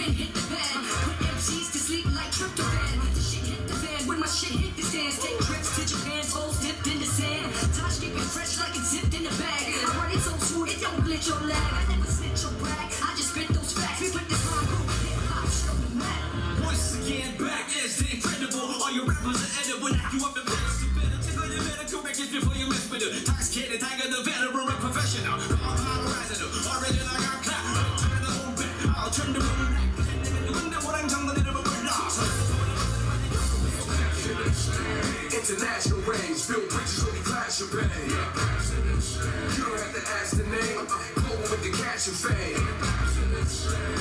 pen hit the pad. Put MCs to sleep like tryptophan. The shit hit the fan when my shit hit the stands. Take trips to Japan, toes dipped in the sand. Tosh keep it fresh like it's zipped in the bag. I run it so smooth it don't glitch or lag. I never snitch or brag, I just spit those facts. We put this rhyme group hip hop show the map. Once again back is the incredible. All your rappers are edible. Knock you up and better to better. Tickle your medical records before you mess with it. Toxicated tiger, the veteran, a professional. All horizon, already like I'm clap. Turn the whole back, I'll turn the moon back. International range, build bridges only clash your bang. You don't have to ask the name, global with the cash and fame.